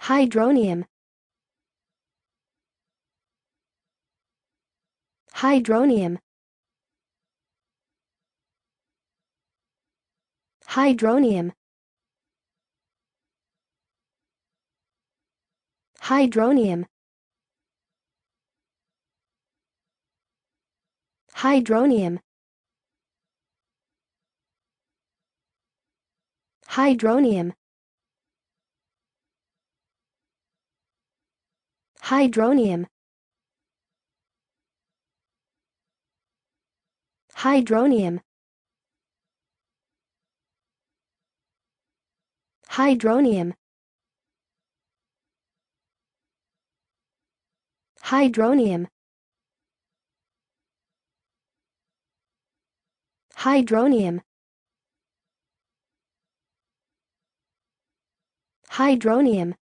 Hydronium. Hydronium. Hydronium. Hydronium. Hydronium. Hydronium. Hydronium. Hydronium. Hydronium. Hydronium. Hydronium. Hydronium.